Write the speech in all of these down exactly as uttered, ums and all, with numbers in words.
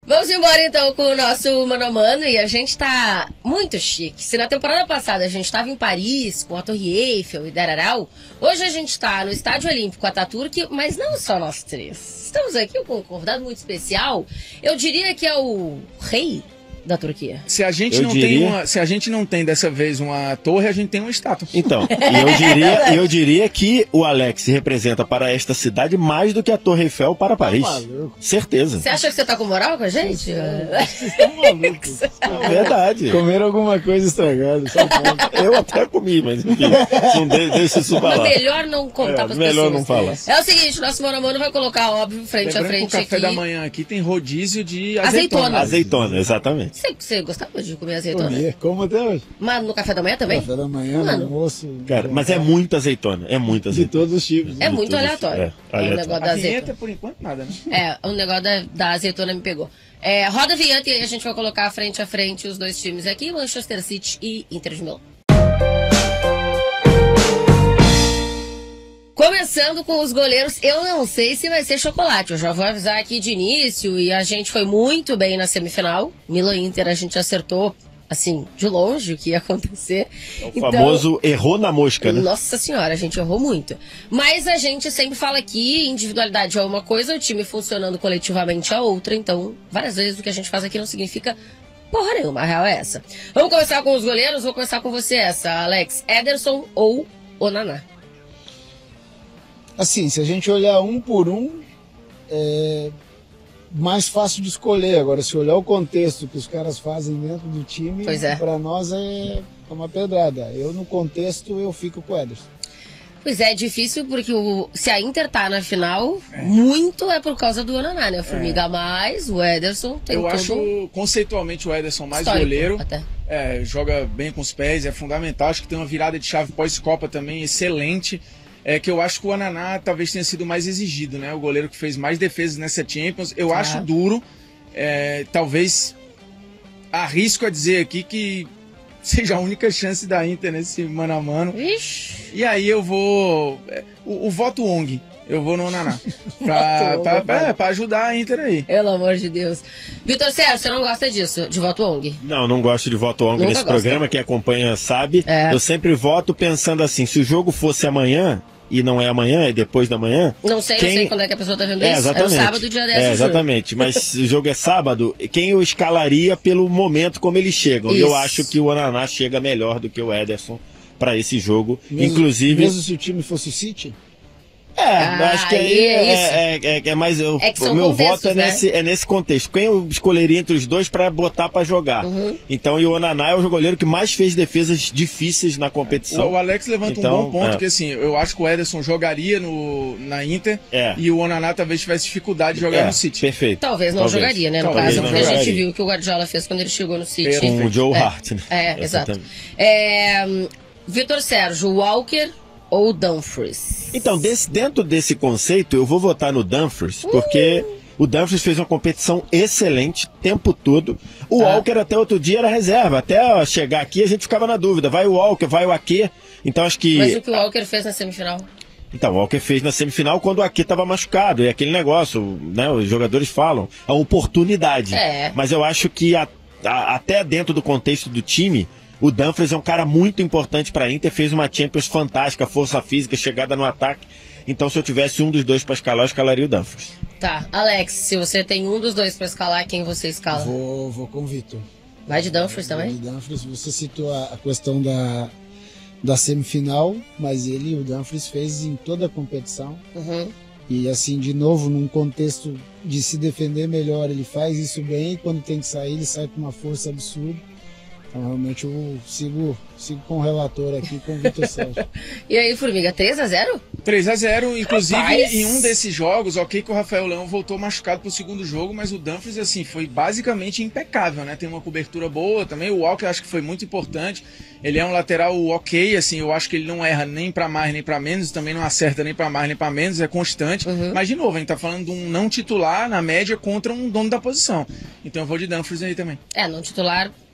Vamos embora então com o nosso Mano a Mano, e a gente tá muito chique. Se na temporada passada a gente tava em Paris com a Torre Eiffel e Dararau, hoje a gente tá no Estádio Olímpico Ataturk, mas não só nós três. Estamos aqui com um convidado muito especial, eu diria que é o rei da Turquia. Se a gente Eu não diria... tem uma, se a gente não tem dessa vez uma torre, a gente tem uma estátua. Então, e eu diria, eu diria que o Alex representa para esta cidade mais do que a Torre Eiffel para Paris. Tá maluco. Certeza. Você acha que você tá com moral com a gente? Vocês estão malucos. É verdade. Comeram alguma coisa estragada, só pode. Eu até comi, mas enfim, não de, deixa isso pra Mas lá. melhor não contar É, pras melhor pessoas. não falar. É o seguinte, nosso Mano a Mano vai colocar, óbvio, frente a Lembrando frente que o café aqui. da manhã aqui tem rodízio de Azeitona. azeitona. Azeitona, exatamente. Você, você gostava de comer azeitona? Comer, como até hoje. Mas no café da manhã também? Café da manhã, no Mano. almoço. Cara, mas é muita azeitona, é muita De azeitona. todos os tipos. É De muito tudo. aleatório. É, o aleatório. negócio da A vinheta, azeitona. por enquanto, nada, né? É, o negócio da, da azeitona me pegou. É, roda a vinheta e aí a gente vai colocar frente a frente os dois times aqui, Manchester City e Inter de Milão. Começando com os goleiros, eu não sei se vai ser chocolate, eu já vou avisar aqui de início, e a gente foi muito bem na semifinal. Milan e Inter a gente acertou, assim, de longe o que ia acontecer. O famoso errou na mosca, né? Nossa senhora, a gente errou muito. Mas a gente sempre fala que individualidade é uma coisa, o time funcionando coletivamente é outra, então várias vezes o que a gente faz aqui não significa porra nenhuma, a real é essa. Vamos começar com os goleiros, vou começar com você essa, Alex. Ederson ou Onaná? Assim, se a gente olhar um por um, é mais fácil de escolher. Agora, se olhar o contexto que os caras fazem dentro do time, Pois é. pra nós é uma pedrada. Eu, no contexto, eu fico com o Ederson. Pois é, é difícil porque o, se a Inter tá na final, muito é por causa do Onaná, né? O Formiga a mais, o Ederson tem Eu todo acho, conceitualmente, o Ederson mais histórico goleiro. até. É, joga bem com os pés, é fundamental. Acho que tem uma virada de chave pós-Copa também excelente. É que eu acho que o Onaná talvez tenha sido mais exigido, né? O goleiro que fez mais defesas nessa Champions. Eu Ah. acho duro. É, talvez arrisco a dizer aqui que seja a única chance da Inter nesse mano a mano. Ixi. E aí eu vou. é, O, o voto O N G. Eu vou no Onaná. Pra, Voto pra, O N G. pra, pra ajudar a Inter aí. Pelo amor de Deus. Vitor Sérgio, você não gosta disso, de voto O N G? Não, não gosto de voto O N G Nunca nesse gosta. programa, quem acompanha sabe. É. Eu sempre voto pensando assim, se o jogo fosse amanhã, e não é amanhã, é depois da manhã... Não sei, quem... não sei quando é que a pessoa tá vendo É, isso. exatamente. É o sábado, dia dez É, de julho. exatamente. Mas se o jogo é sábado, quem eu escalaria pelo momento como eles chegam? E eu Isso. acho que o Onaná chega melhor do que o Ederson para esse jogo. Mesmo, Inclusive... Mesmo se o time fosse o City? É, Ah, eu acho que aí aí é é, isso. é, é, é mais. Eu, É que são o meu contextos, voto é né? nesse, é nesse contexto. Quem eu escolheria entre os dois para botar para jogar? Uhum. Então, e o Onaná é o goleiro que mais fez defesas difíceis na competição. O, o Alex levanta Então, um bom ponto, é. que assim, eu acho que o Ederson jogaria no, na Inter É. e o Onaná talvez tivesse dificuldade de jogar É, no City. perfeito. Talvez não Talvez. jogaria, né, no Talvez caso. não Porque a gente jogaria. viu o que o Guardiola fez quando ele chegou no City. Perfeito. Com o Joe É. Hart, né? É, exato. Exatamente. É, hum, Vitor Sérgio, Walker ou Dumfries? Então, desse- dentro desse conceito, eu vou votar no Dumfries, porque o Dumfries fez uma competição excelente o tempo todo. O Ah. Walker até outro dia era reserva. Até chegar aqui a gente ficava na dúvida. Vai o Walker, vai o Ake. Então acho que... Mas o que o Walker fez na semifinal? Então, o Walker fez na semifinal quando o Ake estava machucado. E aquele negócio, né? Os jogadores falam, a oportunidade. É. Mas eu acho que a- a- até dentro do contexto do time, o Dumfries é um cara muito importante para a Inter. Fez uma Champions fantástica, força física, chegada no ataque. Então, se eu tivesse um dos dois para escalar, eu escalaria o Dumfries. Tá, Alex, se você tem um dos dois pra escalar, quem você escala? Vou, vou com o Vitor. Vai de Dumfries Vou também? de Dumfries. Você citou a, a questão da, da semifinal, mas ele, o Dumfries, fez em toda a competição. Uhum. E assim, de novo, num contexto de se defender melhor, ele faz isso bem. E quando tem que sair, ele sai com uma força absurda. Então, realmente, eu sigo, sigo com o relator aqui, com o Vitor Sérgio. E aí, Formiga, três a zero? três a zero, inclusive Rapaz! em um desses jogos, ok que o Rafael Leão voltou machucado pro segundo jogo, mas o Dumfries, assim, foi basicamente impecável, né? Tem uma cobertura boa também, o Walker acho que foi muito importante, ele é um lateral ok, assim, eu acho que ele não erra nem pra mais nem pra menos, também não acerta nem pra mais nem pra menos, é constante, Uhum. mas de novo, a gente tá falando de um não titular na média contra um dono da posição, então eu vou de Dumfries aí também. É, não titular,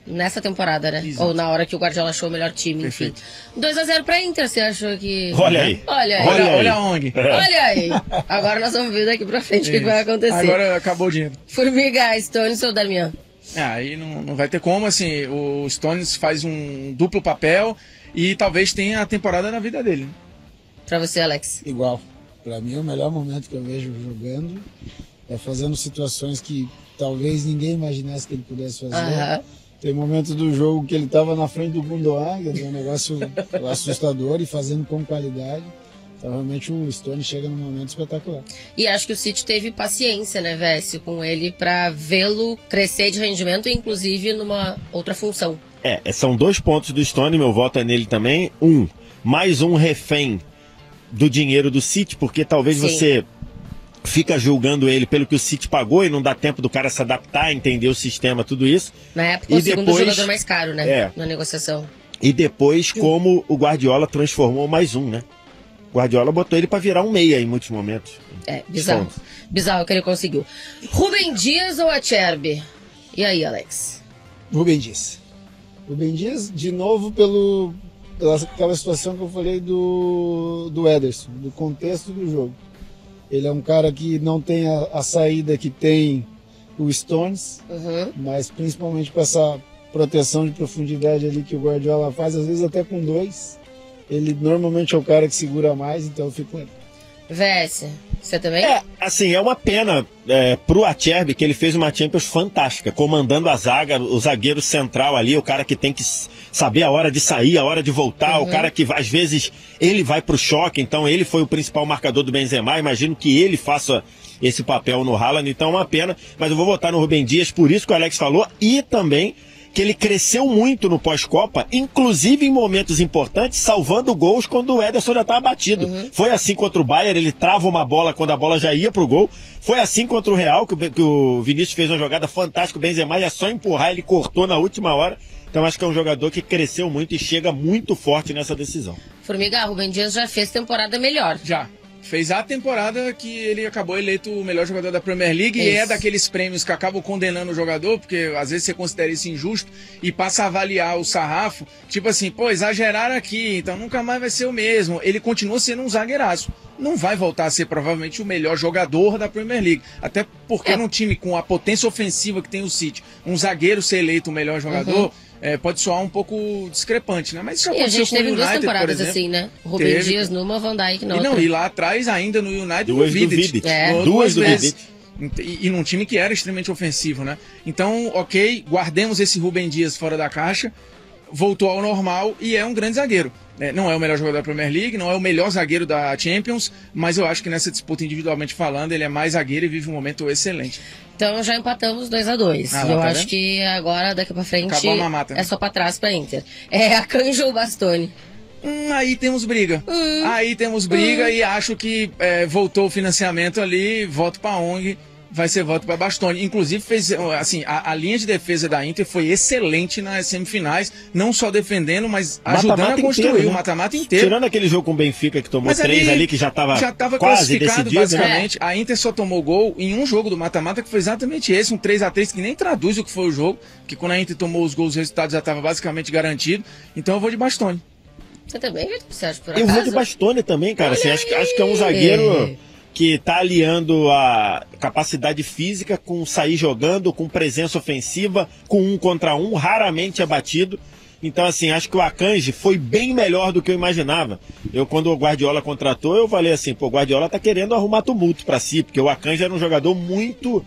Nessa temporada, né? Exato. Ou na hora que o Guardiola achou o melhor time, enfim. Perfeito. dois a zero pra Inter, você achou que... Olha aí. Olha aí. Olha, Olha aí. olha a O N G. Olha aí. Agora nós vamos ver daqui pra frente o que, que vai acontecer. Agora acabou o dinheiro. Formiga, Stones ou Damian? É, aí não, não vai ter como, assim, o Stones faz um duplo papel e talvez tenha a temporada na vida dele. Pra você, Alex. Igual. Pra mim, o melhor momento que eu vejo jogando é fazendo situações que talvez ninguém imaginasse que ele pudesse fazer. Aham. Tem momentos do jogo que ele estava na frente do Gundogan, que é um negócio assustador e fazendo com qualidade. Então, realmente, o Stone chega num momento espetacular. E acho que o City teve paciência, né, Vécio, com ele pra vê-lo crescer de rendimento, inclusive numa outra função. É, são dois pontos do Stone, meu voto é nele também. Um, mais um refém do dinheiro do City, porque talvez Sim. você fica julgando ele pelo que o City pagou e não dá tempo do cara se adaptar, entender o sistema, tudo isso. Na época, E o segundo depois- jogador mais caro, né? É. Na negociação. E depois, como o Guardiola transformou mais um, né? O Guardiola botou ele pra virar um meia em muitos momentos. É, bizarro. Stones. Bizarro que ele conseguiu. Rubem Dias ou Acerbi? E aí, Alex? Rubem Dias. Rubem Dias, de novo, pelo, pela aquela situação que eu falei do, do Ederson, do contexto do jogo. Ele é um cara que não tem a, a saída que tem o Stones, Uhum. mas principalmente com essa proteção de profundidade ali que o Guardiola faz, às vezes até com dois. Ele normalmente é o cara que segura mais, então eu fico com ele. Vécio, você também? É, assim, é uma pena é, pro Acerbi que ele fez uma Champions fantástica, comandando a zaga, o zagueiro central ali, o cara que tem que s- saber a hora de sair, a hora de voltar, o cara que às vezes ele vai pro choque, então ele foi o principal marcador do Benzema, imagino que ele faça esse papel no Haaland, então é uma pena, mas eu vou votar no Rubem Dias, por isso que o Alex falou, e também que ele cresceu muito no pós-Copa, inclusive em momentos importantes, salvando gols quando o Ederson já estava batido. Foi assim contra o Bayern, ele trava uma bola quando a bola já ia pro gol. Foi assim contra o Real, que o, que o Vinícius fez uma jogada fantástica, o Benzema ia só empurrar, ele cortou na última hora. Então acho que é um jogador que cresceu muito e chega muito forte nessa decisão. Formiga, Rubem Dias já fez temporada melhor. Já. Fez a temporada que ele acabou eleito o melhor jogador da Premier League e Isso. é daqueles prêmios que acabam condenando o jogador, porque às vezes você considera isso injusto e passa a avaliar o sarrafo, tipo assim, pô, exageraram aqui, então nunca mais vai ser o mesmo. Ele continua sendo um zagueiraço. Não vai voltar a ser provavelmente o melhor jogador da Premier League. Até porque É. num time com a potência ofensiva que tem o City, um zagueiro ser eleito o melhor jogador, é, pode soar um pouco discrepante, né? Mas isso E a aconteceu gente com o teve United, duas por temporadas exemplo. assim, né? O Rubem Teve. Dias numa, Van Dijk na E, não, outra. e lá atrás, ainda no United, Duas o do Vidic. Vidic. É. Duas, Duas do vezes. Vidic. E, e num time que era extremamente ofensivo, né? Então, ok, guardemos esse Rubem Dias fora da caixa, voltou ao normal e é um grande zagueiro. É, não é o melhor jogador da Premier League, não é o melhor zagueiro da Champions, mas eu acho que nessa disputa individualmente falando, ele é mais zagueiro e vive um momento excelente. Então já empatamos dois a dois. Ah, lá, Eu tá acho vendo? que agora, daqui pra frente, Acabou a mamata, né? é só pra trás pra Inter. É a Canja ou Bastoni? Hum, aí temos briga. Aí temos briga e acho que é, voltou o financiamento ali, voto pra O N G, vai ser voto pra Bastoni. Inclusive, fez, assim, a, a linha de defesa da Inter foi excelente nas semifinais, não só defendendo, mas ajudando Mata-mata a construir inteiro, o né? mata-mata inteiro. Tirando aquele jogo com o Benfica que tomou Mas três ali, que já estava já tava quase classificado, decidido, né? basicamente. A Inter só tomou gol em um jogo do mata-mata, que foi exatamente esse, um três a três, que nem traduz o que foi o jogo, que quando a Inter tomou os gols, o resultado já estava basicamente garantido. Então eu vou de Bastoni. Você também, Vitor Sérgio, por Eu acaso? vou de Bastoni também, cara. Assim, acho, que- acho que é um aí! zagueiro que tá aliando a capacidade física com sair jogando, com presença ofensiva, com um contra um, raramente é batido. Então, assim, acho que o Akanji foi bem melhor do que eu imaginava. Eu, quando o Guardiola contratou, eu falei assim, pô, o Guardiola tá querendo arrumar tumulto pra si, porque o Akanji era um jogador muito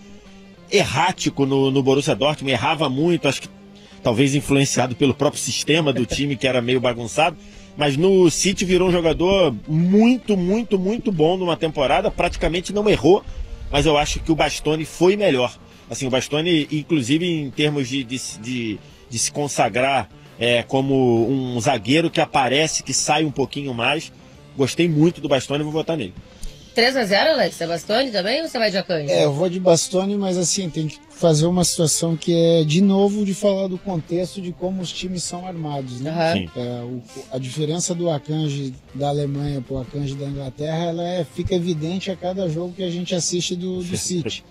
errático no, no Borussia Dortmund, errava muito, acho que talvez influenciado pelo próprio sistema do time, que era meio bagunçado. Mas no City virou um jogador muito, muito, muito bom numa temporada, praticamente não errou, mas eu acho que o Bastoni foi melhor. Assim, o Bastoni, inclusive em termos de, de, de, de se consagrar é, como um zagueiro que aparece, que sai um pouquinho mais, gostei muito do Bastoni, vou votar nele. três a zero, Alex? É Bastoni também ou você vai de Akanji? É, eu vou de Bastoni, mas assim, tem que fazer uma situação que é, de novo, de falar do contexto de como os times são armados, né? Aham. Sim. É, o- a diferença do Akanji da Alemanha pro Akanji da Inglaterra, ela é, fica evidente a cada jogo que a gente assiste do, do City.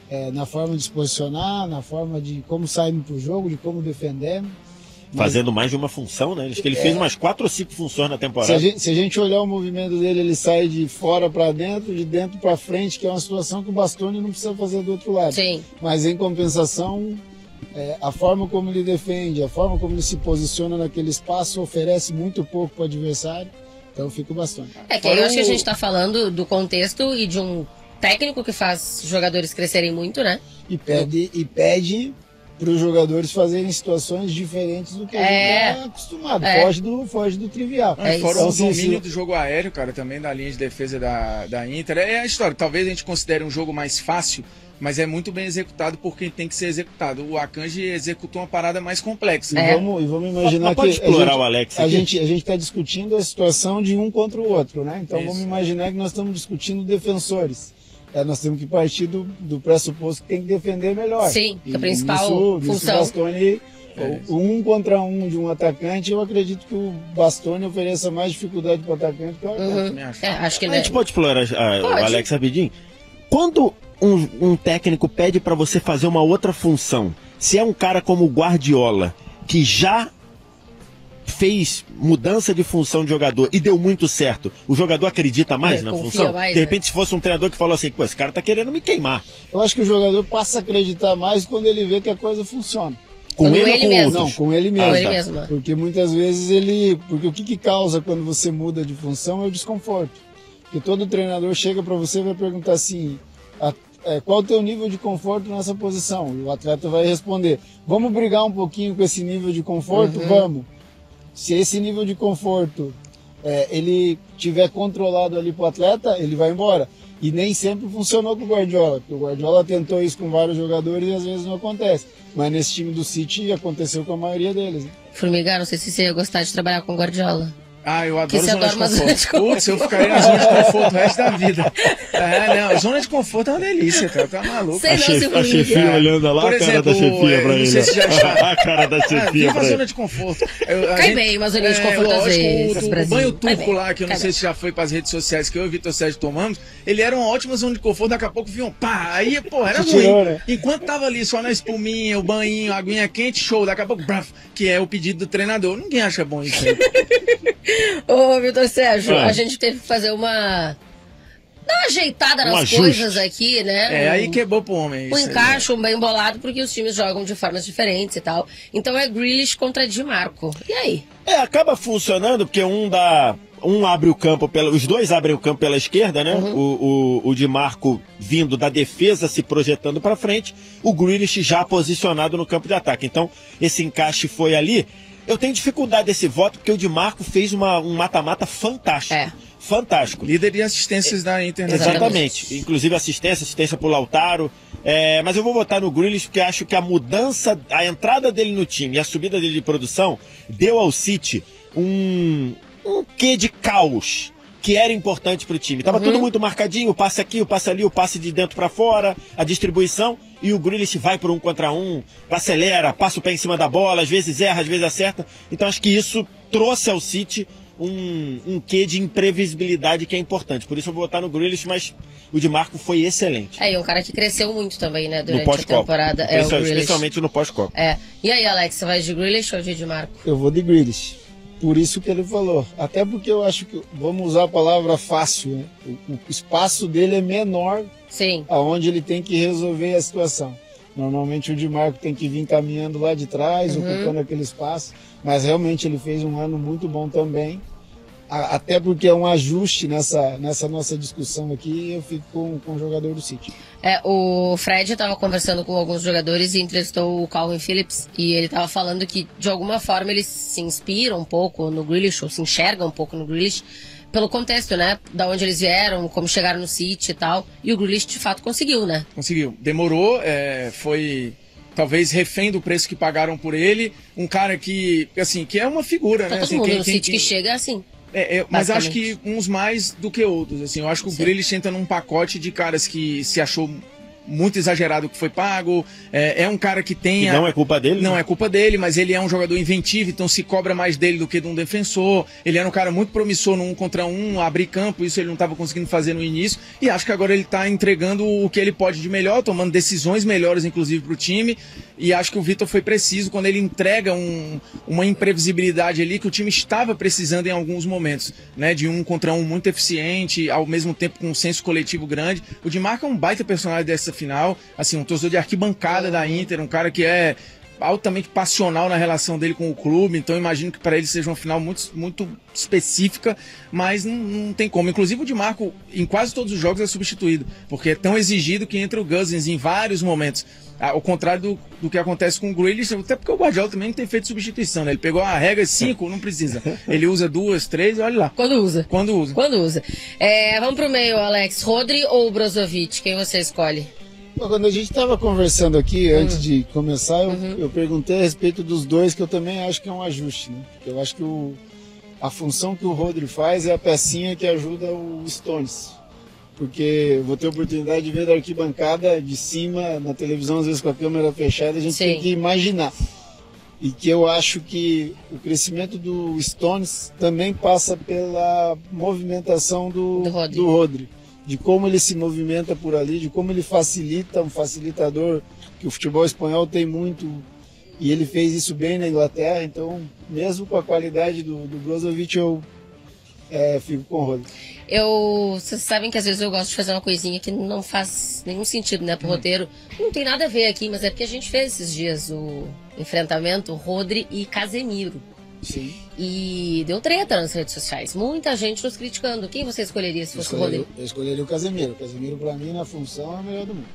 é, na forma de se posicionar, na forma de como saímos para o jogo, de como defendemos. Mas, fazendo mais de uma função, né? Acho que ele é, fez umas quatro ou cinco funções na temporada. Se a, gente, se a gente olhar o movimento dele, ele sai de fora para dentro, de dentro para frente, que é uma situação que o Bastoni não precisa fazer do outro lado. Sim. Mas em compensação, é, a forma como ele defende, a forma como ele se posiciona naquele espaço oferece muito pouco para o adversário. Então fica o Bastoni. É que aí eu acho que a gente está falando do contexto e de um técnico que faz jogadores crescerem muito, né? E pede, e pede para os jogadores fazerem situações diferentes do que a é. gente está acostumado. É. Foge, do, foge do trivial. É, fora então, o domínio se... do jogo aéreo, cara, também da linha de defesa da, da Inter. É a história. Talvez a gente considere um jogo mais fácil, mas é muito bem executado por quem tem que ser executado. O Akanji executou uma parada mais complexa. É. E, vamos, e vamos imaginar pode que explorar a gente, o Alex a gente a gente está discutindo a situação de um contra o outro, né? Então Isso. vamos imaginar que nós estamos discutindo defensores. É, nós temos que partir do, do pressuposto que tem que defender melhor. Sim, que e, a principal nisso, função. Nisso Bastoni, É. um contra um de um atacante, eu acredito que o Bastoni ofereça mais dificuldade para o atacante que o atacante. Uhum. Acho. É, acho que A não. gente pode explorar a, Pode. o Alex rapidinho? Quando um, um técnico pede para você fazer uma outra função, se é um cara como o Guardiola, que já fez mudança de função de jogador e deu muito certo, o jogador acredita mais É, na confia função? mais, de né? repente, se fosse um treinador que falou assim, pô, esse cara tá querendo me queimar. Eu acho que o jogador passa a acreditar mais quando ele vê que a coisa funciona. Com Com ele, ele ou com mesmo. outros? Não, com ele mesmo. Com Ah, ele tá. mesmo. Porque muitas vezes ele. Porque o que, que causa quando você muda de função é o desconforto. Porque todo treinador chega para você e vai perguntar assim: a, é, qual o teu nível de conforto nessa posição? E o atleta vai responder: vamos brigar um pouquinho com esse nível de conforto? Uhum. Vamos. Se esse nível de conforto é, ele tiver controlado ali para o atleta, ele vai embora. E nem sempre funcionou com o Guardiola, porque o Guardiola tentou isso com vários jogadores e às vezes não acontece. Mas nesse time do City aconteceu com a maioria deles. Né? Formiga, não sei se você ia gostar de trabalhar com o Guardiola. Ah, eu Porque adoro você zona adora de uma zona de conforto. conforto. Putz, eu ficaria na zona de conforto o resto da vida. É, não, zona de conforto é uma delícia, cara. Tá maluco. Sei A, não, chef, seu a Formiga. chefia olhando lá, Por a cara exemplo, da chefia é, pra não ele. sei se já acharam. A cara da Ah, chefia viva pra a ele. zona de conforto. Eu, a Cai gente- bem uma zoninha de conforto às lógico, vezes, O, o Brasil. banho Cai turco bem, lá, que eu não cai sei bem. se já foi pras redes sociais, que eu e o Vitor Sérgio tomamos, ele era uma ótima zona de conforto, daqui a pouco vinham, pá, aí, pô, era Te ruim. tirou, né? Enquanto tava ali só na espuminha, o banhinho, a aguinha quente, show, daqui a pouco, braf, que é o pedido do treinador. Ninguém acha bom isso aí. Ô, Vitor Sérgio, Ah. a gente teve que fazer uma... Dar uma ajeitada Um nas ajuste. coisas aqui, né? É, Um- aí quebrou pro homem. Um isso aí, encaixe, um bem bolado, porque os times jogam de formas diferentes e tal. Então é Grealish contra Di Marco. E aí? É, acaba funcionando porque um dá. Um abre o campo, pela, os dois abrem o campo pela esquerda, né? Uhum. O, o, o Di Marco vindo da defesa, se projetando para frente, o Grealish já posicionado no campo de ataque. Então, esse encaixe foi ali. Eu tenho dificuldade desse voto porque o Di Marco fez uma, um mata-mata fantástico. É. Fantástico. Líder de assistências da Inter. né? Exatamente. Inclusive assistência, assistência pro Lautaro. É, mas eu vou votar no Grealish porque acho que a mudança, a entrada dele no time e a subida dele de produção deu ao City um, um quê de caos que era importante pro time. Tava Uhum. tudo muito marcadinho, o passe aqui, o passe ali, o passe de dentro para fora, a distribuição, e o Grealish vai por um contra um, acelera, passa o pé em cima da bola, às vezes erra, às vezes acerta. Então acho que isso trouxe ao City um, um quê de imprevisibilidade que é importante. Por isso eu vou votar no Grealish, mas o Di Marco foi excelente. É, e um cara que cresceu muito também, né, No durante a pós-copa. temporada. É o Especial- Grealish. Especialmente no pós-copa. É. E aí, Alex, você vai de Grealish ou de Di Marco? Eu vou de Grealish. Por isso que ele falou. Até porque eu acho que, vamos usar a palavra fácil, né? O, o espaço dele é menor Sim. aonde ele tem que resolver a situação. Normalmente o Di Marco tem que vir caminhando lá de trás, Uhum. ocupando aquele espaço, mas realmente ele fez um ano muito bom também. A- Até porque é um ajuste nessa, nessa nossa discussão aqui, eu fico com, com o jogador do City. É, o Fred estava conversando com alguns jogadores e entrevistou o Calvin Phillips e ele estava falando que de alguma forma eles se inspiram um pouco no Grealish ou se enxergam um pouco no Grealish pelo contexto, né? Da onde eles vieram, como chegaram no City e tal. E o Grealish de fato conseguiu, né? Conseguiu. Demorou, é, foi talvez refém do preço que pagaram por ele. Um cara que, assim, que é uma figura, Tá né? todo Assim, mundo quem- no quem- City quem- que chega assim. É, é, mas acho que Basicamente. uns mais do que outros. Assim, eu acho que o Sim. Grealish entra num pacote de caras que se achou muito exagerado o que foi pago, é, é um cara que tem... E a... não é culpa dele? Não né? é culpa dele, mas ele é um jogador inventivo, então se cobra mais dele do que de um defensor. Ele era um cara muito promissor no um contra um, abrir campo, isso ele não estava conseguindo fazer no início, e acho que agora ele está entregando o que ele pode de melhor, tomando decisões melhores, inclusive, para o time, e acho que o Vitor foi preciso quando ele entrega um, uma imprevisibilidade ali que o time estava precisando em alguns momentos, né, de um contra um muito eficiente, ao mesmo tempo com um senso coletivo grande. O Di Marco é um baita personagem dessa final, assim, um torcedor de arquibancada da Inter, um cara que é altamente passional na relação dele com o clube, então imagino que para ele seja uma final muito, muito específica, mas não, não tem como. Inclusive o Di Marco, em quase todos os jogos, é substituído, porque é tão exigido que entra o Guzins em vários momentos. Ao contrário do, do que acontece com o Grealish, até porque o Guardiola também não tem feito substituição, né? Ele pegou a regra cinco, não precisa. Ele usa duas, três, olha lá. Quando usa. Quando usa. Quando usa. É, vamos pro meio, Alex. Rodri ou Brozovic? Quem você escolhe? Quando a gente estava conversando aqui, antes Uhum. de começar, eu, Uhum. eu perguntei a respeito dos dois, que eu também acho que é um ajuste, né? Eu acho que o, a função que o Rodri faz é a pecinha que ajuda o Stones. Porque eu vou ter a oportunidade de ver da arquibancada de cima, na televisão, às vezes com a câmera fechada, a gente Sim. tem que imaginar. E que eu acho que o crescimento do Stones também passa pela movimentação do, Do Rodri. do Rodri. De como ele se movimenta por ali, de como ele facilita, um facilitador que o futebol espanhol tem muito, e ele fez isso bem na Inglaterra. Então, mesmo com a qualidade do, do Brozovic, eu é, fico com o Rodri. Eu, vocês sabem que às vezes eu gosto de fazer uma coisinha que não faz nenhum sentido, né, pro roteiro. Não tem nada a ver aqui, mas é porque a gente fez esses dias o enfrentamento Rodri e Casemiro. Sim. E deu treta nas redes sociais. Muita gente nos criticando. Quem você escolheria se Eu fosse o Rodri? escolheria, eu escolheria o Casemiro. O Casemiro, pra mim, na função, é o melhor do mundo.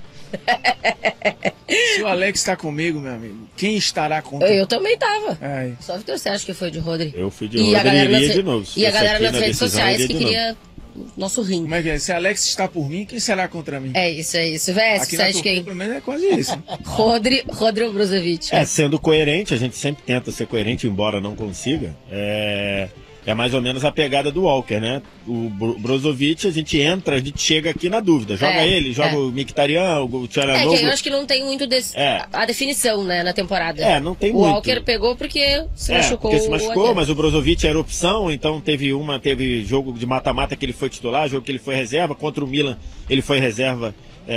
Se o Alex está comigo, meu amigo, quem estará contra? Eu, eu também tava. Ai. Só o Vitor, você acha que foi de Rodri? Eu fui de E a Rodri galera e iria nas, de novo. Se e a fosse galera aqui nas na redes decisão, sociais eu que iria de queria nosso rim. Como é que é? Se Alex está por mim, quem será contra mim? É isso, é isso. Veste, Aqui você na acha Turquia, quem? pelo menos, é quase isso. Rodri, Rodri ou Brozovic? É, sendo coerente, a gente sempre tenta ser coerente, embora não consiga. É, é mais ou menos a pegada do Walker, né? O Bro- Brozovic, a gente entra, a gente chega aqui na dúvida. Joga É, ele, joga é. o Mkhitaryan, o É, Tcharanoglu. que eu acho que não tem muito desse, É. a definição, né, na temporada. É, não tem o muito. Walker pegou porque se É, machucou. porque se machucou, o mas o Brozovic era opção, então teve uma, teve jogo de mata-mata que ele foi titular, jogo que ele foi reserva, contra o Milan ele foi reserva,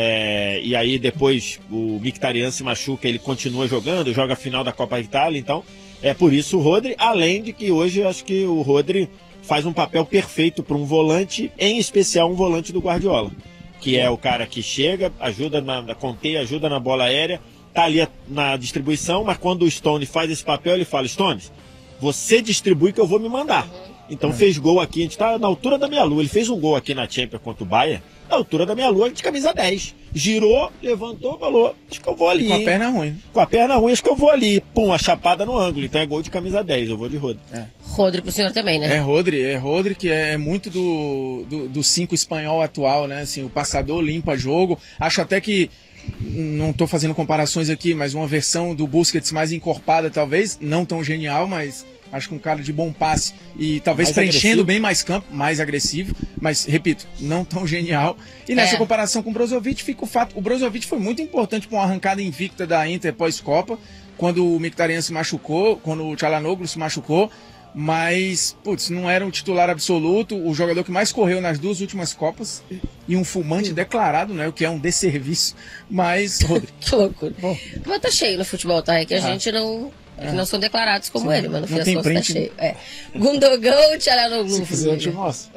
é, e aí depois o Mkhitaryan se machuca, ele continua jogando, joga a final da Copa Itália, então é por isso o Rodri, além de que hoje eu acho que o Rodri faz um papel perfeito para um volante, em especial um volante do Guardiola, que é o cara que chega, ajuda na, na conter, ajuda na bola aérea, tá ali na distribuição, mas quando o Stone faz esse papel, ele fala: Stones, você distribui que eu vou me mandar. Então fez gol aqui, a gente tá na altura da minha lua. Ele fez um gol aqui na Champions contra o Bayern, na altura da minha lua, de camisa dez. Girou, levantou, falou: acho que eu vou ali. Com a hein? perna ruim. Com a perna ruim, acho que eu vou ali. Pum, a chapada no ângulo. Então é gol de camisa dez, eu vou de Rodri. É. Rodri pro senhor também, né? É Rodri, é Rodri que é muito do, do, do cinco espanhol atual, né? Assim, o passador limpa jogo. Acho até que, não estou fazendo comparações aqui, mas uma versão do Busquets mais encorpada, talvez, não tão genial, mas acho que um cara de bom passe e talvez Mais preenchendo agressivo. bem mais campo, mais agressivo, mas, repito, não tão genial. E nessa É. comparação com o Brozovic, fica o fato, o Brozovic foi muito importante para uma arrancada invicta da Inter pós-Copa, quando o Mkhitaryan se machucou, quando o Tchalanoglu se machucou, mas, putz, não era um titular absoluto, o jogador que mais correu nas duas últimas Copas e um fumante declarado, né, o que é um desserviço, mas, Rodri, Que loucura. Bom. Mas tá cheio no futebol, tá? É que a Ah. gente não... É que não são declarados como Sim, ele, mas no fim não das tem contas tá print, cheio. É. Gundogan ou Tchalanoglu? Se quiser, eu te mostro.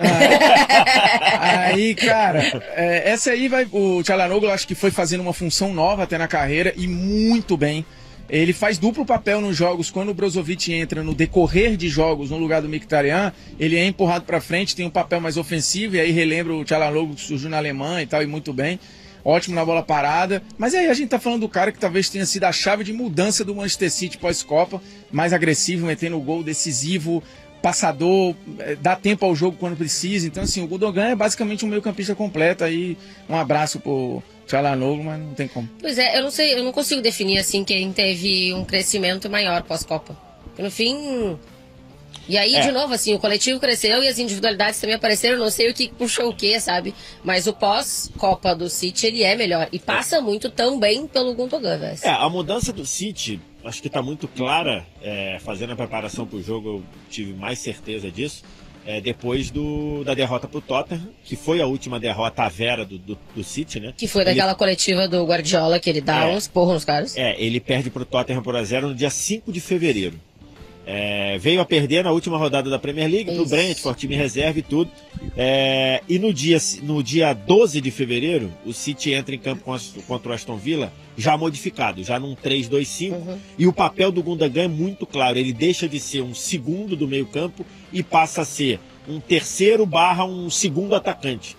aí, cara, é, essa aí vai, o Tchalanoglu acho que foi fazendo uma função nova até na carreira e muito bem. Ele faz duplo papel nos jogos. Quando o Brozovic entra no decorrer de jogos no lugar do Mkhitaryan, ele é empurrado para frente, tem um papel mais ofensivo, e aí relembra o Tchalanoglu que surgiu na Alemanha e tal, e muito bem. Ótimo na bola parada. Mas aí a gente tá falando do cara que talvez tenha sido a chave de mudança do Manchester City pós-Copa. Mais agressivo, metendo o gol decisivo, passador, eh, dá tempo ao jogo quando precisa. Então, assim, o Gundogan é basicamente um meio campista completo. Aí, um abraço pro Tchalanoglu, mas não tem como. Pois é, eu não sei, eu não consigo definir assim quem teve um crescimento maior pós-Copa. Porque no fim, E aí, É. de novo, assim, o coletivo cresceu e as individualidades também apareceram. Não sei o que puxou o que, sabe? Mas o pós-Copa do City, ele é melhor. E passa muito também pelo Gundogan, velho. É, a mudança do City, acho que tá muito clara, é, fazendo a preparação pro jogo, eu tive mais certeza disso, é, depois do, da derrota pro Tottenham, que foi a última derrota à vera do, do, do City, né? Que foi daquela ele, coletiva do Guardiola, que ele dá É. uns porros nos caras. É, ele perde pro Tottenham por a zero no dia cinco de fevereiro. É, veio a perder na última rodada da Premier League, pro Isso. Brentford, time reserva e tudo. É, e no dia, no dia doze de fevereiro, o City entra em campo contra o Aston Villa, já modificado, já num três dois cinco. Uhum. E o papel do Gundogan é muito claro, ele deixa de ser um segundo do meio campo e passa a ser um terceiro barra um segundo atacante.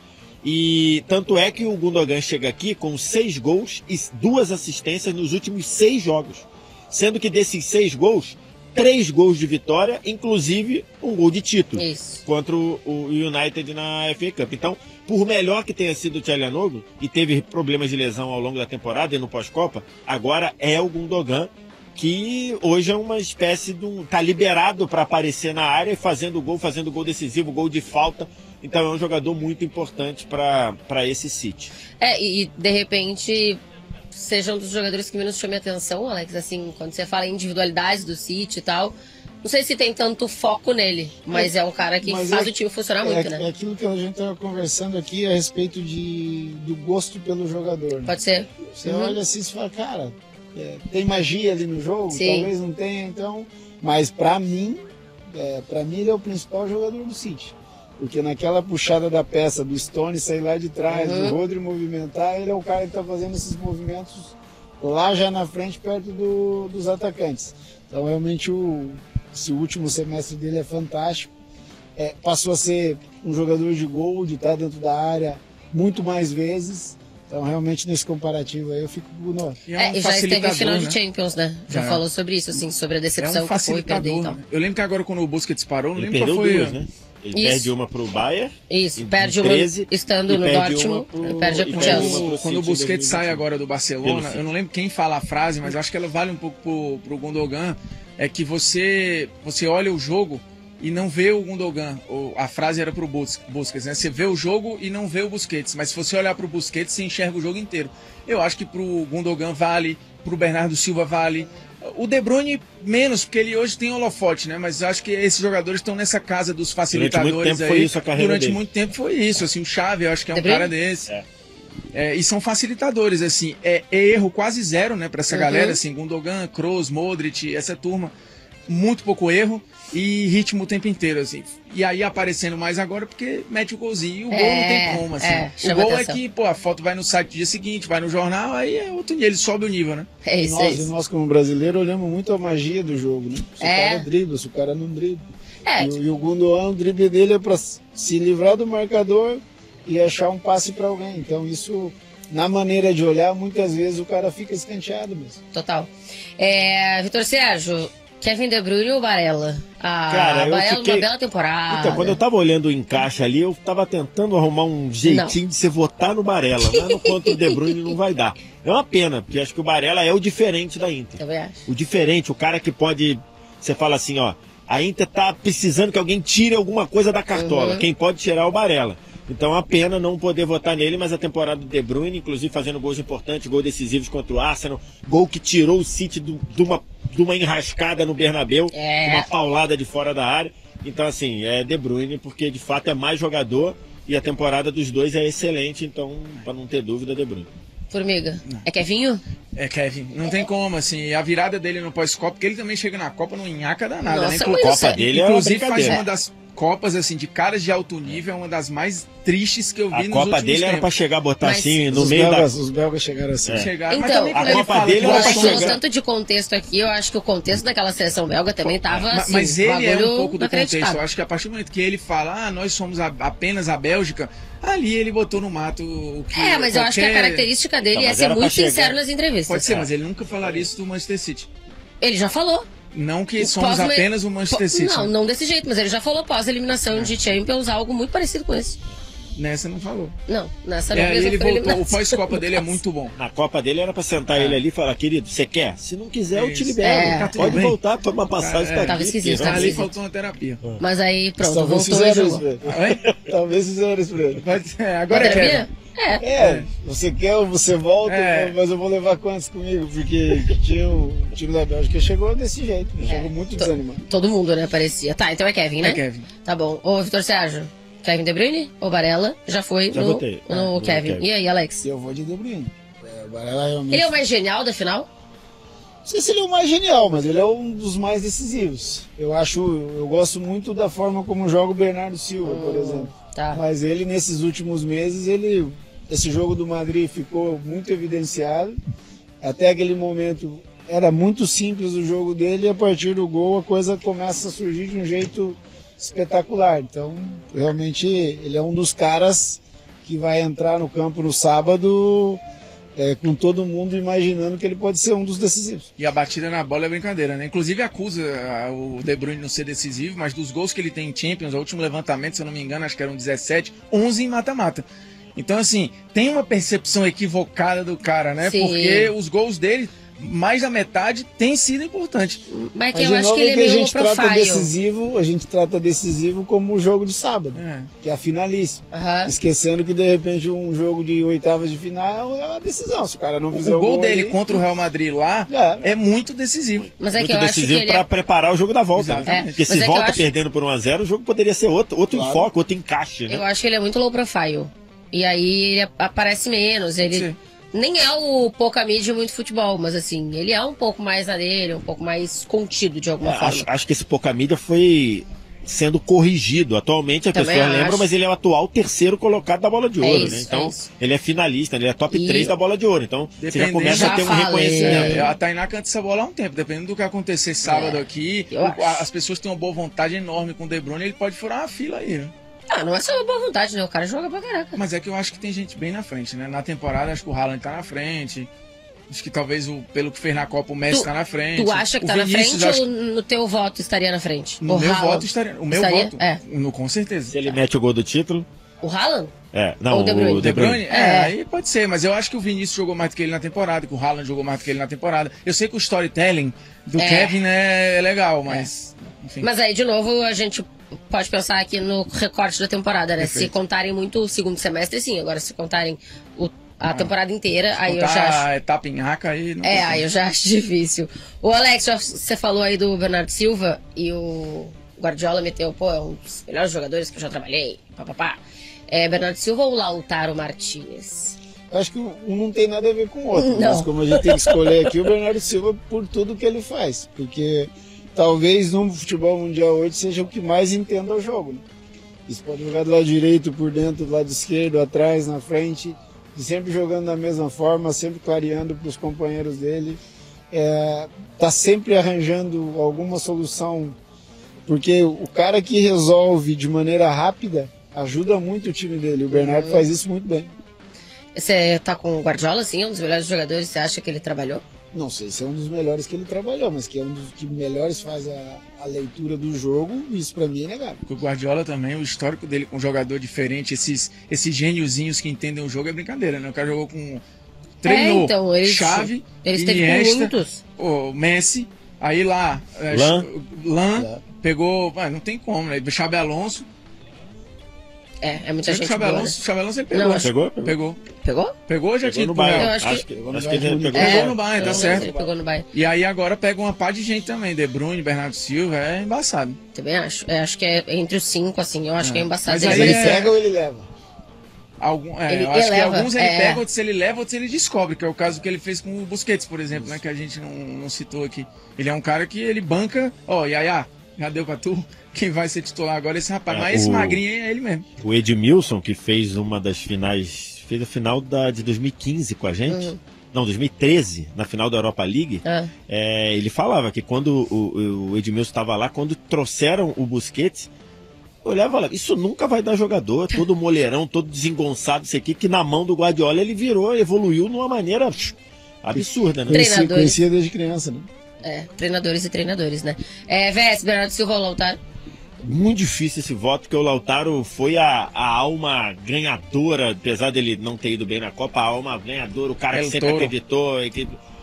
E tanto é que o Gundogan chega aqui com seis gols e duas assistências nos últimos seis jogos. Sendo que desses seis gols, três gols de vitória, inclusive um gol de título. Isso. Contra o, o United na F A Cup. Então, por melhor que tenha sido o Çalhanoğlu, e teve problemas de lesão ao longo da temporada e no pós-Copa, agora é o Gundogan, que hoje é uma espécie de um... tá liberado para aparecer na área, fazendo gol, fazendo gol decisivo, gol de falta. Então é um jogador muito importante para esse City. É, e de repente seja um dos jogadores que menos chame atenção, Alex, assim, quando você fala em individualidades do City e tal. Não sei se tem tanto foco nele, mas é, é um cara que Mas faz é, o time funcionar é, muito, né? É aquilo que a gente estava conversando aqui a respeito de, do gosto pelo jogador. Né? Pode ser. Você Uhum. olha assim e fala, cara, é, tem magia ali no jogo? Sim. Talvez não tenha, então. Mas pra mim, é, pra mim ele é o principal jogador do City. Porque naquela puxada da peça do Stone sair lá de trás, Uhum. do Rodri movimentar, ele é o cara que tá fazendo esses movimentos lá já na frente, perto do, dos atacantes. Então realmente o, esse último semestre dele é fantástico. É, passou a ser um jogador de gol, de estar dentro da área muito mais vezes. Então realmente nesse comparativo aí eu fico com o Gundogan. E É, um e já esteve em facilitador, final né? de Champions, né? Já É. falou sobre isso, assim, sobre a É decepção um que foi perder e facilitador. tal. Né? Eu lembro que agora quando o Busquets parou, não Ele lembro qual perdeu foi. duas, né? Ele Isso. perde uma pro Bayern. Isso, em perde uma treze, estando e no perde Dortmund, uma pro- perde e pro perde Chelsea. uma pro Quando, quando o City em Busquets sai dois mil e vinte e um. agora do Pelo Barcelona, City. eu não lembro quem fala a frase, mas acho que ela vale um pouco pro, pro Gundogan, é que você, você olha o jogo e não vê o Gundogan. Ou a frase era pro Bus- Busquets, né? Você vê o jogo e não vê o Busquets, mas se você olhar pro Busquets, você enxerga o jogo inteiro. Eu acho que pro Gundogan vale, pro Bernardo Silva vale. O De Bruyne menos, porque ele hoje tem holofote, né? Mas eu acho que esses jogadores estão nessa casa dos facilitadores muito tempo aí. foi isso a carreira Durante dele. muito tempo foi isso, assim, o Xavi, eu acho que é um De Bruyne? cara desse. É. É, e são facilitadores, assim, é, é erro quase zero, né, pra essa Uhum. galera, assim, Gundogan, Kroos, Modric, essa turma, muito pouco erro e ritmo o tempo inteiro, assim. E aí aparecendo mais agora porque mete o golzinho e o gol É, não tem como, assim. é, o chama gol atenção. é que, pô, a foto vai no site no dia seguinte, vai no jornal, aí é outro nível, ele sobe o nível, né? É E isso, é nós, e isso. nós, como brasileiros, olhamos muito a magia do jogo, né? Se É. o cara dribla, se o cara não dribla. É, E, o- e o Gundogan, o drible dele é para se livrar do marcador e achar um passe para alguém. Então isso, na maneira de olhar, muitas vezes o cara fica escanteado mesmo. total. É, Vitor Sérgio, Kevin De Bruyne ou Varela? Ah, Cara, eu Varela fiquei- uma bela temporada. Então, quando eu tava olhando o encaixe ali, eu tava tentando arrumar um jeitinho de você votar no Barella, mas no contra o De Bruyne não vai dar. É uma pena, porque acho que o Barella é o diferente da Inter. Também acho. O diferente, o cara que pode... Você fala assim, ó, a Inter tá precisando que alguém tire alguma coisa da cartola. Uhum. Quem pode tirar é o Barella. Então é uma pena não poder votar nele, mas a temporada do De Bruyne, inclusive fazendo gols importantes, gols decisivos contra o Arsenal, gol que tirou o City do- de uma, de uma enrascada no Bernabéu, É. uma paulada de fora da área. Então assim, é De Bruyne porque de fato é mais jogador e a temporada dos dois é excelente, então para não ter dúvida, De Bruyne. Formiga. É Kevinho? É, Kevin, não tem como, assim, a virada dele no pós-Copa, porque ele também chega na Copa no nhaca danada, Nossa, né? mas Inclu- isso Copa é- dele é Inclusive uma faz brincadeira. uma das Copas, assim, de caras de alto nível, é uma das mais tristes que eu vi A nos Copa últimos dele era tempos. para chegar, botar Mas assim no os, meio belgas, da... os belgas chegaram assim. É. Chegaram, mas Então, também a quando ele Copa fala dele que O era nós pra Alex somos- falou chegar. tanto de contexto aqui, eu acho que o contexto daquela seleção belga também tava Ma- assim, Mas ele é um bagulho pouco do contexto. inacreditável. Eu acho que a partir do momento que ele fala, ah, nós somos a- apenas a Bélgica, ali ele botou no mato o que. É, mas eu acho que a qualquer- característica dele Não, é mas ser era pra muito chegar. sincero nas entrevistas. Pode ser, É. mas ele nunca falaria isso do Manchester City. Ele já falou. Não que O somos pós- apenas o Manchester pô- City. Não, né? não desse jeito, mas ele já falou pós-eliminação de Champions algo muito parecido com isso. Nessa não falou. Não, nessa não É, mesmo ele foi voltou, eliminado. o pós-Copa dele é muito bom. Na Copa dele era pra sentar É. ele ali e falar, querido, você quer? Se não quiser, eu te Isso. libero. É. Tá tudo Pode bem. voltar, toma passagem É, pra tava aqui, esquisito, porque- tava Ali esquisito. faltou uma terapia. Mas aí, pronto, Talvez voltou e fizeram isso jogou. pra ele. Oi? Talvez fizeram isso pra ele. Pode ser, agora é Terapia? Kevin. É. É, você quer ou você volta, É. mas eu vou levar quantos comigo? Porque tinha o time da Bélgica chegou desse jeito, chegou muito Tô- desanimado. Todo mundo, né, parecia. Tá, então é Kevin, né? É Kevin. Tá bom. Ô, Vitor Sérgio, Kevin De Bruyne ou Varela? Já foi Já no, votei. no Ah, no Kevin. Kevin. E aí, Alex? Eu vou de De Bruyne. É, o Varela realmente... Ele é o mais genial da final? Não sei se ele é o mais genial, mas ele é um dos mais decisivos. Eu acho, eu gosto muito da forma como joga o Bernardo Silva, por exemplo. Tá. Mas ele, nesses últimos meses, ele, esse jogo do Madrid ficou muito evidenciado. Até aquele momento era muito simples o jogo dele e a partir do gol a coisa começa a surgir de um jeito espetacular. Então, realmente, ele é um dos caras que vai entrar no campo no sábado é, com todo mundo imaginando que ele pode ser um dos decisivos. E a batida na bola é brincadeira, né? Inclusive acusa ah, o De Bruyne não ser decisivo, mas dos gols que ele tem em Champions, o último levantamento, se eu não me engano, acho que eram dezessete, onze em mata-mata. Então, assim, tem uma percepção equivocada do cara, né? Sim. Porque os gols dele, mais da metade, tem sido importante. Mas que Mas eu de acho novo que ele é que a meio low gente trata profile. decisivo, a gente trata decisivo como o jogo de sábado, É. que é a finalíssima. Aham. Esquecendo que de repente um jogo de oitavas de final é uma decisão. Se o cara não fizer O o gol dele ali, contra o Real Madrid lá É. é muito decisivo. Mas é que Muito eu acho que decisivo ele pra é... preparar o jogo da volta. né? Exatamente. Porque Mas se é que eu volta acho- perdendo por um a zero, o jogo poderia ser outro, outro Claro. enfoque, outro encaixe, né? Eu acho que ele é muito low profile. E aí ele aparece menos. Ele Sim. nem é o pouca mídia muito futebol, mas assim, ele é um pouco mais na dele, um pouco mais contido de alguma É, forma. acho, acho que esse pouca mídia foi sendo corrigido. Atualmente as Também pessoas lembram, acho. mas ele é o atual terceiro colocado da bola de É ouro, isso, né? é Então, isso. ele é finalista, ele é top E- três da bola de ouro. Então, você já Dependendo- começa Já a ter um falei. reconhecimento. É, a Tainá canta essa bola há um tempo, dependendo do que acontecer sábado É, aqui. eu o- acho. a- as pessoas têm uma boa vontade enorme com o De Bruyne, ele pode furar uma fila aí, né? Ah, não é só uma boa vontade, né? O cara joga pra caraca. Mas é que eu acho que tem gente bem na frente, né? Na temporada, acho que o Haaland tá na frente. Acho que talvez, o, pelo que fez na Copa, o Messi Tu- tá na frente. Tu acha que O tá na Vinícius, frente acho ou no teu voto estaria na frente? No o meu Haaland? voto estaria. O meu Estaria? voto? É. No, com certeza. Se ele mete o gol do título, O Haaland? é. Não, Ou o De Bruyne. o De Bruyne. É, É. aí pode ser, mas eu acho que o Vinícius jogou mais do que ele na temporada, que o Haaland jogou mais do que ele na temporada. Eu sei que o storytelling do É. Kevin é, é legal, mas. Enfim. Mas aí, de novo, a gente pode pensar aqui no recorte da temporada, né? Se Perfeito. contarem muito o segundo semestre, sim. Agora, se contarem o- a temporada inteira, aí eu Botar já acho... a etapa em Aca aí. Não É, tem aí como. eu já acho difícil. O Alex, já- você falou aí do Bernardo Silva e o Guardiola meteu, pô, é um dos melhores jogadores que eu já trabalhei, papapá. É Bernardo Silva ou Lautaro Martinez? Acho que um não tem nada a ver com o outro. Não. Mas como a gente tem que escolher aqui, o Bernardo Silva por tudo que ele faz. Porque talvez no futebol mundial hoje seja o que mais entenda o jogo. Né? Isso pode jogar do lado direito, por dentro, do lado esquerdo, atrás, na frente. E sempre jogando da mesma forma, sempre clareando para os companheiros dele. É, tá sempre arranjando alguma solução. Porque o cara que resolve de maneira rápida ajuda muito o time dele. O Bernardo faz isso muito bem. Você tá com o Guardiola, sim? É um dos melhores jogadores, você acha que ele trabalhou? Não sei se é um dos melhores que ele trabalhou, mas que é um dos que melhores faz a, a leitura do jogo, isso pra mim é inegável. O Guardiola também, o histórico dele com um jogador diferente, esses, esses gêniozinhos que entendem o jogo é brincadeira, né? O cara jogou com. Treinou É, então, ele- Xavi, ele esteve com Iniesta, muitos. o Messi, aí lá. é, Lan. Lan Lan. pegou. Ah, não tem como, né? Xabi Alonso. É, é muita Acho que o gente Xabi boa, né? Alonso, Xabi Alonso ele pegou. Não, acho- Pegou? Pegou. Pegou? Pegou ou já Pegou tinha no ido pro Bayern. Real? Eu acho Acho que- que, Pegou no acho que ele Bayern. pegou É, no Pegou no Bayern. Bayern, tá Eu certo. Ele pegou no Bayern. E aí agora pega uma pá de gente também. De Bruyne, Bernardo Silva, é embaçado. Também acho. Eu acho que é entre os cinco, assim. Eu acho É. que é embaçado. Mas Ele aí Ele vai- é- pega ou ele leva? Algum, é, Ele eu acho que eleva, alguns ele é. pega, outros ele leva, outros ele descobre, que é o caso que ele fez com o Busquets, por exemplo, né? Que a gente não, não citou aqui. Ele é um cara que ele banca, ó, Yaya, já deu pra tu? Quem vai ser titular agora é esse rapaz. É, Mas esse o- magrinho é ele mesmo. O Edmilson, que fez uma das finais, fez a final da, de dois mil e quinze com a gente, Uhum. não, dois mil e treze, na final da Europa League, Ah, é, ele falava que quando o, o Edmilson estava lá, quando trouxeram o Busquets, eu olhava e falava, isso nunca vai dar jogador, todo moleirão, todo desengonçado, isso aqui, que na mão do Guardiola ele virou, evoluiu numa maneira pff, absurda, né? Treinadores. Conhecia, conhecia desde criança, né? é, treinadores e treinadores, né? É, Vés, Bernardo Silva ou Lautaro? muito difícil esse voto, porque o Lautaro foi a, a alma ganhadora, apesar dele não ter ido bem na Copa, a alma ganhadora, o cara É que o sempre touro. acreditou, que,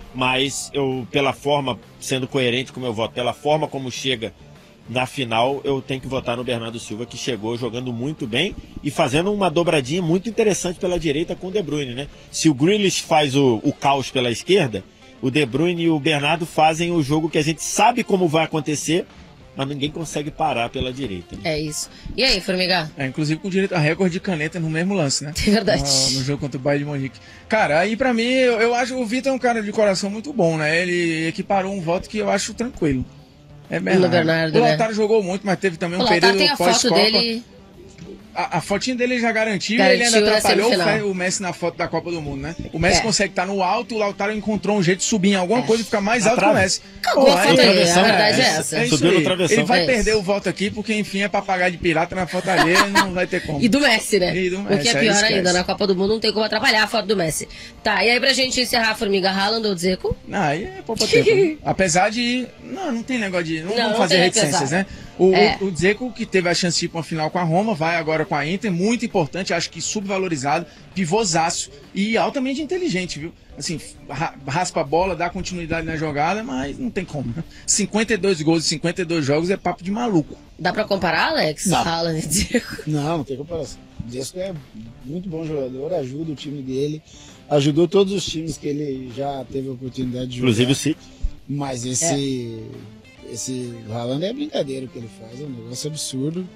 mas eu, pela forma, sendo coerente com o meu voto, pela forma como chega na final, eu tenho que votar no Bernardo Silva, que chegou jogando muito bem e fazendo uma dobradinha muito interessante pela direita com o De Bruyne, né? Se o Grealish faz o, o caos pela esquerda, o De Bruyne e o Bernardo fazem o jogo que a gente sabe como vai acontecer, mas ninguém consegue parar pela direita. Né? É isso. E aí, Formiga? É, inclusive com direito a recorde de caneta no mesmo lance, né? É verdade. No, no jogo contra o Bayern de Munique. Cara, aí pra mim, eu, eu acho o Vitor é um cara de coração muito bom, né? Ele equiparou um voto que eu acho tranquilo. É Bernardo. Bernardo, o né? Lautaro jogou muito, mas teve também um O Lautaro período tem a foto pós-Copa. dele. A, a fotinha dele já garantiu, Garantiu ele ainda na atrapalhou o, semifinal. Fe- o Messi na foto da Copa do Mundo, né? O Messi É. consegue estar no alto, o Lautaro encontrou um jeito de subir em alguma É. coisa e ficar mais Na alto que o trave. Messi. Cagou a aí- foto aí, a travessão, verdade é, é, essa. É isso Subiu no aí. travessão. Ele vai É perder isso. o voto aqui, porque enfim é papagaio de pirata na foto alheia, não vai ter como. E do Messi, né? E do O que Messi, é aí pior esquece. ainda, na Copa do Mundo não tem como atrapalhar a foto do Messi. Tá, e aí pra gente encerrar, Formiga, Haaland ou Dzeko? Não, aí é pouco tempo. Né? Apesar de. Não, não tem negócio de. Não, Não, vamos não fazer tem reticências, apesar. né? O, É. o, o Dzeko, que teve a chance de ir pra uma final com a Roma, vai agora com a Inter, muito importante, acho que subvalorizado, pivôzaço e altamente inteligente, viu? Assim, ra- raspa a bola, dá continuidade na jogada, mas não tem como. Né? cinquenta e dois gols em cinquenta e dois jogos é papo de maluco. Dá pra comparar, Alex? Não. Haaland e Dzeko? Não, não tem comparação. O Dzeko é muito bom jogador, ajuda o time dele, ajudou todos os times que ele já teve a oportunidade de Inclusive o jogar. City. Mas esse, esse Haaland é brincadeira o que ele faz, é um negócio absurdo.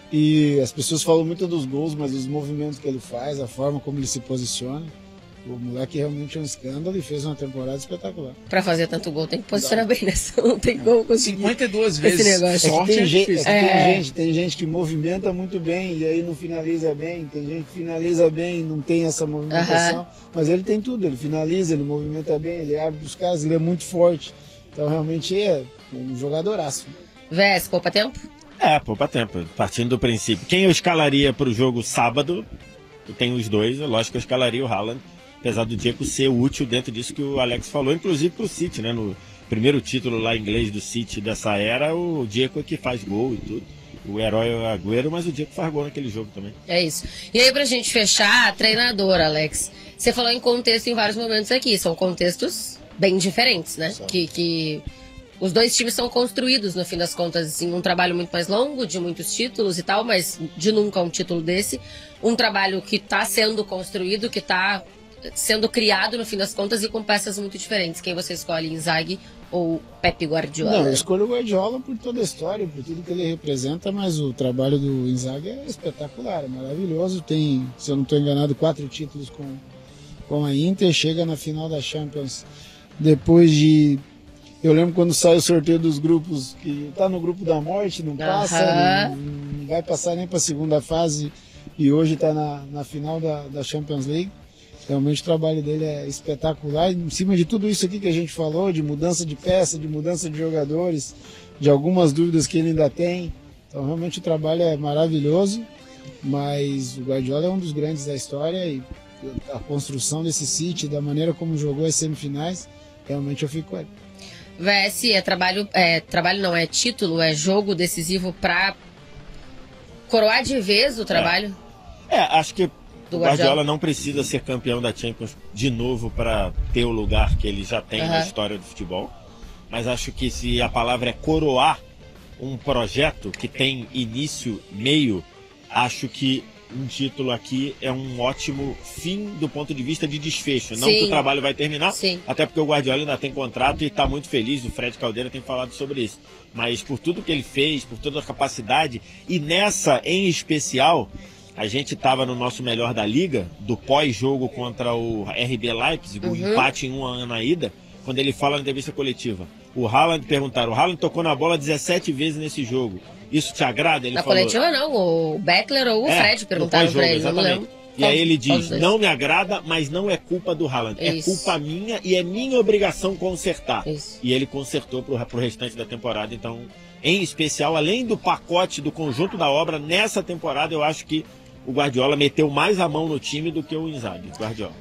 E as pessoas falam muito dos gols, mas os movimentos que ele faz, a forma como ele se posiciona, o moleque realmente é um escândalo e fez uma temporada espetacular. Pra fazer tanto gol tem que posicionar bem, né? Senão não tem como conseguir. cinquenta e duas Esse vezes negócio. É que sorte tem, é gente, é difícil. que tem É. gente, tem gente que movimenta muito bem e aí não finaliza bem, tem gente que finaliza bem, não tem essa movimentação, mas ele tem tudo, ele finaliza, ele movimenta bem, ele abre os caras, ele é muito forte. Então realmente é um jogadoraço. Vés, poupa tempo? É, poupa tempo. Partindo do princípio. Quem eu escalaria pro jogo sábado, eu tenho os dois, é lógico que eu escalaria o Haaland, apesar do Dzeko ser útil dentro disso que o Alex falou, inclusive pro City, né? No primeiro título lá inglês do City dessa era, o Dzeko é que faz gol e tudo. O herói é o Agüero, mas o Dzeko faz gol naquele jogo também. É isso. E aí, pra gente fechar, treinador, Alex. Você falou em contexto em vários momentos aqui. São contextos bem diferentes, né? Que, que os dois times são construídos, no fim das contas, assim, um trabalho muito mais longo, de muitos títulos e tal, mas de nunca um título desse. Um trabalho que tá sendo construído, que tá sendo criado, no fim das contas, e com peças muito diferentes. Quem você escolhe, Inzaghi ou Pepe Guardiola? Não, eu escolho o Guardiola por toda a história, por tudo que ele representa, mas o trabalho do Inzaghi é espetacular, é maravilhoso. Tem, se eu não estou enganado, quatro títulos com, com a Inter, chega na final da Champions depois de... Eu lembro quando sai o sorteio dos grupos, que tá no grupo da morte, não passa, Aham. não, não vai passar nem para a segunda fase, e hoje está na, na final da, da Champions League. Realmente o trabalho dele é espetacular. Em cima de tudo isso aqui que a gente falou, de mudança de peça, de mudança de jogadores, de algumas dúvidas que ele ainda tem. Então realmente o trabalho é maravilhoso, mas o Guardiola é um dos grandes da história e a construção desse City, da maneira como jogou as semifinais, realmente eu fico com ele. V S é trabalho, é trabalho não, é título, é jogo decisivo pra coroar de vez o trabalho É, acho que do o Guardiola Guardiola. não precisa ser campeão da Champions de novo para ter o lugar que ele já tem na Aham. história do futebol. Mas acho que se a palavra é coroar um projeto que tem início, meio, acho que um título aqui é um ótimo fim do ponto de vista de desfecho. Não Sim. que o trabalho vai terminar, Sim. até porque o Guardiola ainda tem contrato e está muito feliz, o Fred Caldeira tem falado sobre isso. Mas por tudo que ele fez, por toda a capacidade, e nessa em especial, a gente estava no nosso melhor da liga, do pós-jogo contra o R B Leipzig, o Uhum. empate em um ano na ida, quando ele fala na entrevista coletiva. O Haaland, perguntaram, o Haaland tocou na bola dezessete vezes nesse jogo. Isso te agrada? Ele Na falou, coletiva não, o Beckler ou o É, Fred no perguntaram pós-jogo, pra ele, não me exatamente. lembro. E aí ele Qual dos diz, dois? não me agrada, mas não é culpa do Haaland. É Isso. culpa minha e é minha obrigação consertar. Isso. E ele consertou pro, pro restante da temporada. Então, em especial, além do pacote, do conjunto da obra, nessa temporada eu acho que o Guardiola meteu mais a mão no time do que o Inzaghi, Guardiola.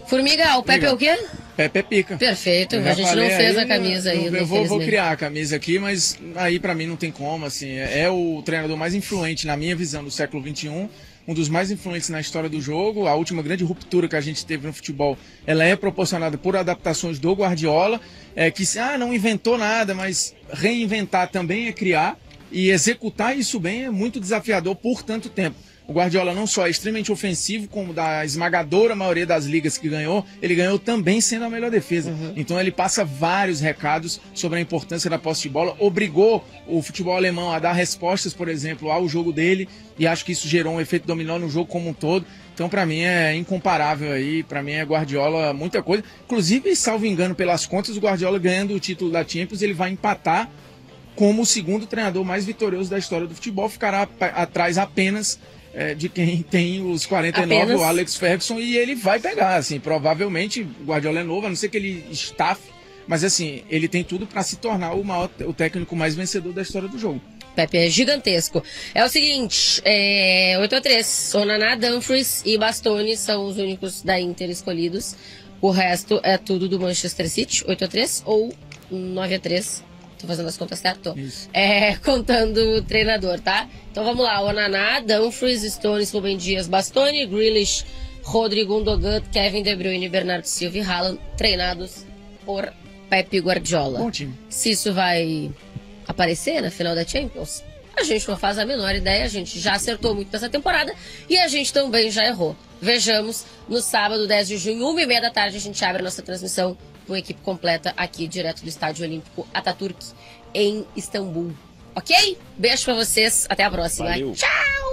Formiga, o Pepe é o quê? Pepe é pica. Perfeito, Eu a gente não fez aí, a camisa eu, ainda. Eu vou, vou criar a camisa aqui, mas aí pra mim não tem como, assim, é, é o treinador mais influente, na minha visão, do século vinte e um, um dos mais influentes na história do jogo. A última grande ruptura que a gente teve no futebol, ela é proporcionada por adaptações do Guardiola, é, que ah, não inventou nada, mas reinventar também é criar, e executar isso bem é muito desafiador por tanto tempo. O Guardiola não só é extremamente ofensivo, como da esmagadora maioria das ligas que ganhou, ele ganhou também sendo a melhor defesa. Uhum. Então ele passa vários recados sobre a importância da posse de bola, obrigou o futebol alemão a dar respostas, por exemplo, ao jogo dele, e acho que isso gerou um efeito dominó no jogo como um todo. Então para mim é incomparável aí, para mim é Guardiola muita coisa. Inclusive, salvo engano, pelas contas, o Guardiola ganhando o título da Champions, ele vai empatar como o segundo treinador mais vitorioso da história do futebol, ficará atrás apenas É, de quem tem os quarenta e nove, Apenas. o Alex Ferguson, e ele vai pegar, assim, provavelmente o Guardiola é novo, a não ser que ele estafe, mas assim, ele tem tudo para se tornar o, maior, o técnico mais vencedor da história do jogo. Pepe é gigantesco. É o seguinte, é oito a três, Onana, Dumfries e Bastoni são os únicos da Inter escolhidos, o resto é tudo do Manchester City, oito a três ou nove a três. Tô fazendo as contas certo? É, contando o treinador, tá? Então vamos lá, Onana, Dumfries, Stones, Rubem Dias, Bastoni, Grealish, Rodrigo, Gundogan, Kevin De Bruyne, Bernardo Silva e Haaland, treinados por Pepe Guardiola. Bom time. Se isso vai aparecer na final da Champions, a gente não faz a menor ideia, a gente já acertou muito nessa temporada e a gente também já errou. Vejamos, no sábado, dez de junho, uma e meia da tarde, a gente abre a nossa transmissão com a equipe completa aqui, direto do Estádio Olímpico Atatürk, em Istambul. Ok? Beijo pra vocês, até a próxima. Valeu. Tchau!